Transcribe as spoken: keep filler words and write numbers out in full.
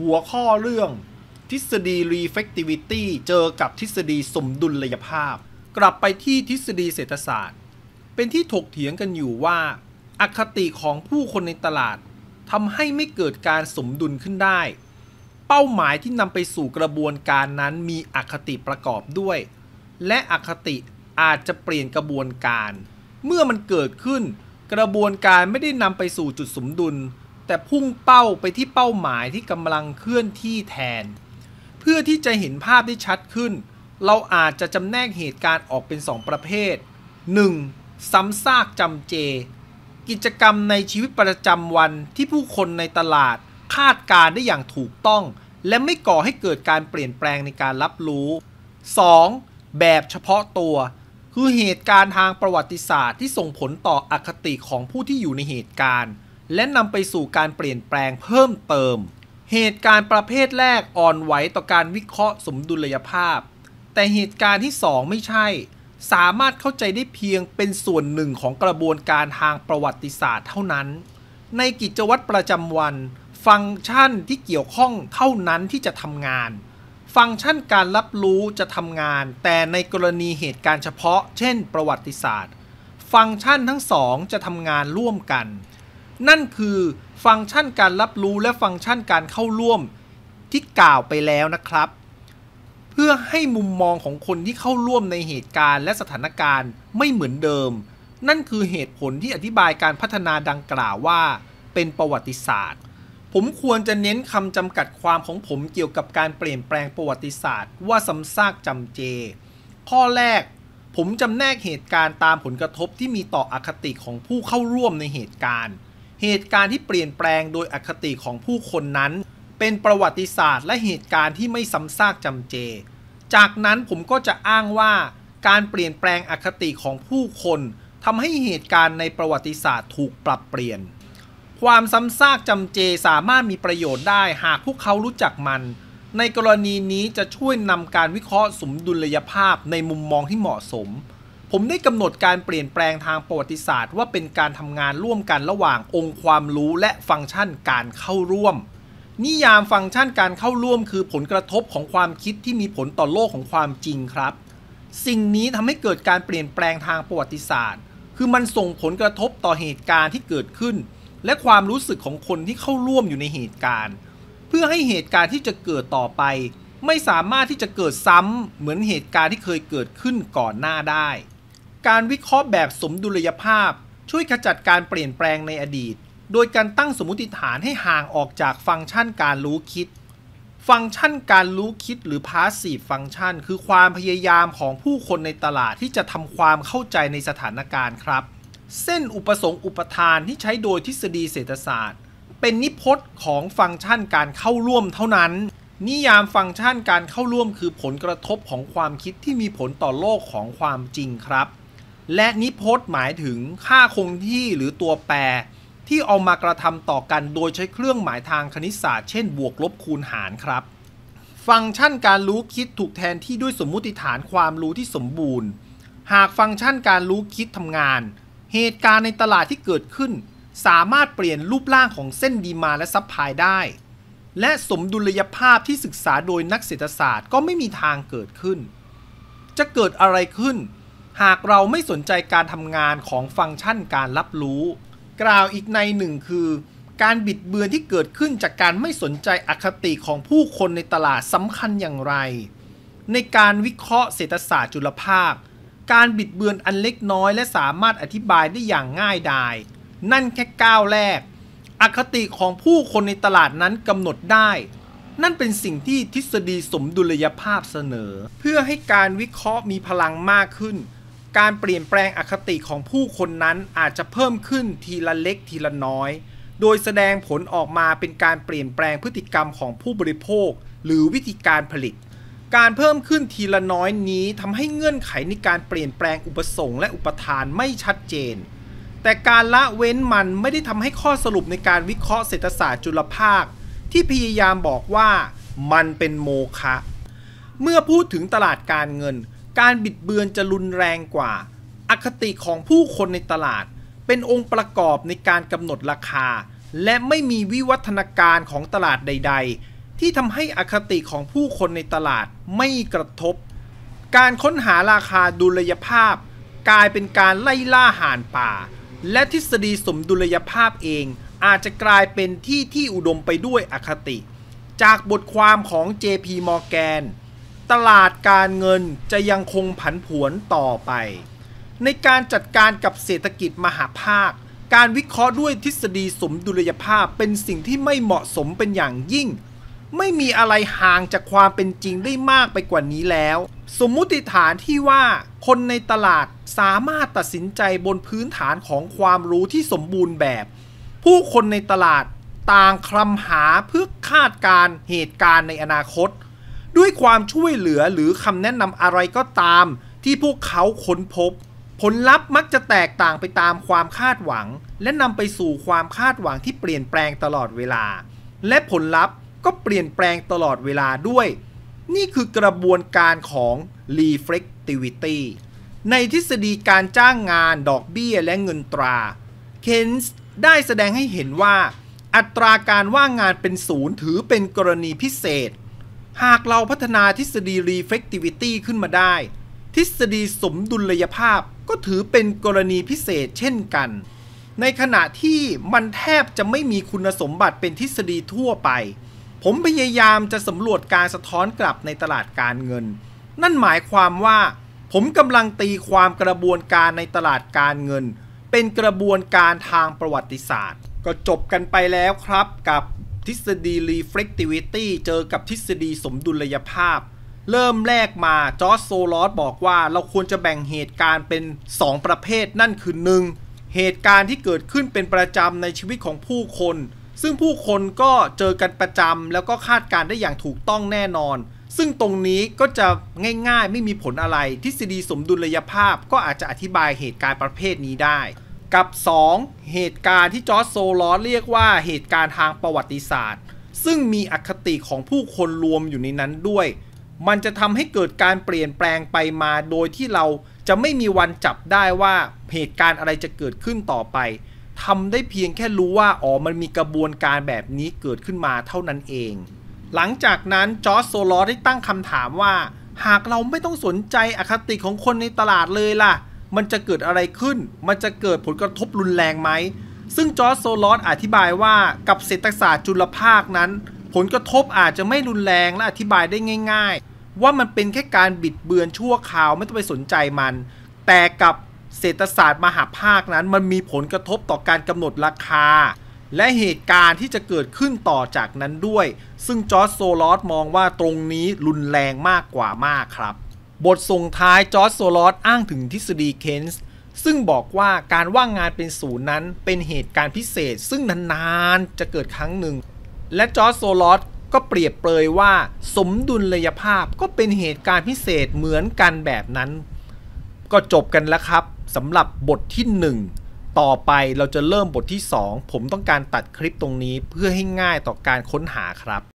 หัวข้อเรื่องทฤษฎี reflectivity เจอกับทฤษฎีสมดุลยภาพกลับไปที่ทฤษฎีเศรษฐศาสตร์เป็นที่ถกเถียงกันอยู่ว่าอคติของผู้คนในตลาดทำให้ไม่เกิดการสมดุลขึ้นได้เป้าหมายที่นำไปสู่กระบวนการนั้นมีอคติประกอบด้วยและอคติอาจจะเปลี่ยนกระบวนการเมื่อมันเกิดขึ้นกระบวนการไม่ได้นำไปสู่จุดสมดุลแต่พุ่งเป้าไปที่เป้าหมายที่กำลังเคลื่อนที่แทนเพื่อที่จะเห็นภาพได้ชัดขึ้นเราอาจจะจำแนกเหตุการณ์ออกเป็นสองประเภท หนึ่ง. ซ้ำซากจำเจกิจกรรมในชีวิตประจำวันที่ผู้คนในตลาดคาดการณ์ได้อย่างถูกต้องและไม่ก่อให้เกิดการเปลี่ยนแปลงในการรับรู้ สอง. แบบเฉพาะตัวคือเหตุการณ์ทางประวัติศาสตร์ที่ส่งผลต่ออคติของผู้ที่อยู่ในเหตุการณ์และนำไปสู่การเปลี่ยนแปลงเพิ่มเติมเหตุการณ์ประเภทแรกอ่อนไหวต่อการวิเคราะห์สมดุลยภาพแต่เหตุการณ์ที่สองไม่ใช่สามารถเข้าใจได้เพียงเป็นส่วนหนึ่งของกระบวนการทางประวัติศาสตร์เท่านั้นในกิจวัตรประจำวันฟังก์ชันที่เกี่ยวข้องเท่านั้นที่จะทำงานฟังก์ชันการรับรู้จะทำงานแต่ในกรณีเหตุการณ์เฉพาะเช่นประวัติศาสตร์ฟังก์ชันทั้งสองจะทำงานร่วมกันนั่นคือฟังก์ชันการรับรู้และฟังก์ชันการเข้าร่วมที่กล่าวไปแล้วนะครับเพื่อให้มุมมองของคนที่เข้าร่วมในเหตุการณ์และสถานการณ์ไม่เหมือนเดิมนั่นคือเหตุผลที่อธิบายการพัฒนาดังกล่าวว่าเป็นประวัติศาสตร์ผมควรจะเน้นคำจำกัดความของผมเกี่ยวกับการเปลี่ยนแปลงประวัติศาสตร์ว่าซ้ำซากจำเจข้อแรกผมจำแนกเหตุการณ์ตามผลกระทบที่มีต่ออคติของผู้เข้าร่วมในเหตุการณ์เหตุการณ์ที่เปลี่ยนแปลงโดยอคติของผู้คนนั้นเป็นประวัติศาสตร์และเหตุการณ์ที่ไม่ซ้ำซากจำเจจากนั้นผมก็จะอ้างว่าการเปลี่ยนแปลงอคติของผู้คนทำให้เหตุการณ์ในประวัติศาสตร์ถูกปรับเปลี่ยนความซ้ำซากจำเจสามารถมีประโยชน์ได้หากพวกเขารู้จักมันในกรณีนี้จะช่วยนำการวิเคราะห์สมดุลยภาพในมุมมองที่เหมาะสมผมได้กำหนดการเปลี่ยนแปลงทางประวัติศาสตร์ว่าเป็นการทำงานร่วมกันระหว่างองค์ความรู้และฟังก์ชันการเข้าร่วมนิยามฟังก์ชันการเข้าร่วมคือผลกระทบของความคิดที่มีผลต่อโลกของความจริงครับสิ่งนี้ทำให้เกิดการเปลี่ยนแปลงทางประวัติศาสตร์คือมันส่งผลกระทบต่อเหตุการณ์ที่เกิดขึ้นและความรู้สึกของคนที่เข้าร่วมอยู่ในเหตุการณ์เพื่อให้เหตุการณ์ที่จะเกิดต่อไปไม่สามารถที่จะเกิดซ้ำเหมือนเหตุการณ์ที่เคยเกิดขึ้นก่อนหน้าได้การวิเคราะห์แบบสมดุลยภาพช่วยขจัดการเปลี่ยนแปลงในอดีตโดยการตั้งสมมุติฐานให้ห่างออกจากฟังก์ชันการรู้คิดฟังก์ชันการรู้คิดหรือ passive function คือความพยายามของผู้คนในตลาดที่จะทำความเข้าใจในสถานการณ์ครับเส้นอุปสงค์อุปทานที่ใช้โดยทฤษฎีเศรษฐศาสตร์เป็นนิพจน์ของฟังก์ชันการเข้าร่วมเท่านั้นนิยามฟังก์ชันการเข้าร่วมคือผลกระทบของความคิดที่มีผลต่อโลกของความจริงครับและนิพจน์หมายถึงค่าคงที่หรือตัวแปรที่เอามากระทำต่อกันโดยใช้เครื่องหมายทางคณิตศาสตร์เช่นบวกลบคูณหารครับฟังก์ชันการรู้คิดถูกแทนที่ด้วยสมมุติฐานความรู้ที่สมบูรณ์หากฟังก์ชันการรู้คิดทำงานเหตุการณ์ในตลาดที่เกิดขึ้นสามารถเปลี่ยนรูปร่างของเส้นดีมานด์และซัพพลายได้และสมดุลยภาพที่ศึกษาโดยนักเศรษฐศาสตร์ก็ไม่มีทางเกิดขึ้นจะเกิดอะไรขึ้นหากเราไม่สนใจการทำงานของฟังก์ชันการรับรู้กล่าวอีกในหนึ่งคือการบิดเบือนที่เกิดขึ้นจากการไม่สนใจอคติของผู้คนในตลาดสำคัญอย่างไรในการวิเคราะห์เศรษฐศาสตร์จุลภาคการบิดเบือนอันเล็กน้อยและสามารถอธิบายได้อย่างง่ายดายนั่นแค่ก้าวแรกอคติของผู้คนในตลาดนั้นกำหนดได้นั่นเป็นสิ่งที่ทฤษฎีสมดุลยภาพเสนอเพื่อให้การวิเคราะห์มีพลังมากขึ้นการเปลี่ยนแปลงอคติของผู้คนนั้นอาจจะเพิ่มขึ้นทีละเล็กทีละน้อยโดยแสดงผลออกมาเป็นการเปลี่ยนแปลงพฤติกรรมของผู้บริโภคหรือวิธีการผลิตการเพิ่มขึ้นทีละน้อยนี้ทำให้เงื่อนไขในการเปลี่ยนแปลงอุปสงค์และอุปทานไม่ชัดเจนแต่การละเว้นมันไม่ได้ทำให้ข้อสรุปในการวิเคราะห์เศรษฐศาสตร์จุลภาคที่พยายามบอกว่ามันเป็นโมฆะเมื่อพูดถึงตลาดการเงินการบิดเบือนจะรุนแรงกว่าอคติของผู้คนในตลาดเป็นองค์ประกอบในการกำหนดราคาและไม่มีวิวัฒนาการของตลาดใดๆที่ทำให้อคติของผู้คนในตลาดไม่กระทบการค้นหาราคาดุลยภาพกลายเป็นการไล่ล่าห่านป่าและทฤษฎีสมดุลยภาพเองอาจจะกลายเป็นที่ที่อุดมไปด้วยอคติจากบทความของ เจ พี Morgan ตลาดการเงินจะยังคงผันผวนต่อไปในการจัดการกับเศรษฐกิจมหาภาคการวิเคราะห์ด้วยทฤษฎีสมดุลยภาพเป็นสิ่งที่ไม่เหมาะสมเป็นอย่างยิ่งไม่มีอะไรห่างจากความเป็นจริงได้มากไปกว่านี้แล้วสมมุติฐานที่ว่าคนในตลาดสามารถตัดสินใจบนพื้นฐานของความรู้ที่สมบูรณ์แบบผู้คนในตลาดต่างคลำหาเพื่อคาดการณ์เหตุการณ์ในอนาคตด้วยความช่วยเหลือหรือคำแนะนำอะไรก็ตามที่พวกเขาค้นพบผลลัพธ์มักจะแตกต่างไปตามความคาดหวังและนำไปสู่ความคาดหวังที่เปลี่ยนแปลงตลอดเวลาและผลลัพธ์ก็เปลี่ยนแปลงตลอดเวลาด้วยนี่คือกระบวนการของ reflectivity ในทฤษฎีการจ้างงานดอกเบี้ยและเงินตราเคนส์ได้แสดงให้เห็นว่าอัตราการว่างงานเป็นศูนย์ถือเป็นกรณีพิเศษหากเราพัฒนาทฤษฎี reflectivity ขึ้นมาได้ทฤษฎีสมดุลยภาพก็ถือเป็นกรณีพิเศษเช่นกันในขณะที่มันแทบจะไม่มีคุณสมบัติเป็นทฤษฎีทั่วไปผมพยายามจะสำรวจการสะท้อนกลับในตลาดการเงินนั่นหมายความว่าผมกำลังตีความกระบวนการในตลาดการเงินเป็นกระบวนการทางประวัติศาสตร์ก็จบกันไปแล้วครับกับทฤษฎี reflectivity เจอกับทฤษฎีสมดุลยภาพเริ่มแรกมาจอร์จโซลอสบอกว่าเราควรจะแบ่งเหตุการณ์เป็นสองประเภทนั่นคือ หนึ่ง เหตุการณ์ที่เกิดขึ้นเป็นประจำในชีวิตของผู้คนซึ่งผู้คนก็เจอกันประจำแล้วก็คาดการได้อย่างถูกต้องแน่นอนซึ่งตรงนี้ก็จะง่ายๆไม่มีผลอะไรทฤษฎีสมดุลยภาพก็อาจจะอธิบายเหตุการณ์ประเภทนี้ได้กับสองเหตุการณ์ที่จอร์จโซลอสเรียกว่าเหตุการณ์ทางประวัติศาสตร์ซึ่งมีอคติของผู้คนรวมอยู่ในนั้นด้วยมันจะทำให้เกิดการเปลี่ยนแปลงไปมาโดยที่เราจะไม่มีวันจับได้ว่าเหตุการณ์อะไรจะเกิดขึ้นต่อไปทำได้เพียงแค่รู้ว่าอ๋อมันมีกระบวนการแบบนี้เกิดขึ้นมาเท่านั้นเองหลังจากนั้นจอร์จโซลอสได้ตั้งคำถามว่าหากเราไม่ต้องสนใจอคติของคนในตลาดเลยล่ะมันจะเกิดอะไรขึ้นมันจะเกิดผลกระทบรุนแรงไหมซึ่งจอร์จโซลอสอธิบายว่ากับเศรษฐศาสตร์จุลภาคนั้นผลกระทบอาจจะไม่รุนแรงและอธิบายได้ง่ายๆว่ามันเป็นแค่การบิดเบือนชั่วคราวไม่ต้องไปสนใจมันแต่กับเศรษฐศาสตร์มหาภาคนั้นมันมีผลกระทบต่อการกำหนดราคาและเหตุการณ์ที่จะเกิดขึ้นต่อจากนั้นด้วยซึ่งจอร์จโซลอสมองว่าตรงนี้รุนแรงมากกว่ามากครับบทส่งท้ายจอร์จโซลอสอ้างถึงทฤษฎีเคนส์ซึ่งบอกว่าการว่างงานเป็นศูนย์นั้นเป็นเหตุการณ์พิเศษซึ่งนานๆจะเกิดครั้งหนึ่งและจอร์จโซลอสก็เปรียบเปรยว่าสมดุลยภาพก็เป็นเหตุการณ์พิเศษเหมือนกันแบบนั้นก็จบกันแล้วครับสำหรับบทที่หนึ่งต่อไปเราจะเริ่มบทที่สองผมต้องการตัดคลิปตรงนี้เพื่อให้ง่ายต่อการค้นหาครับ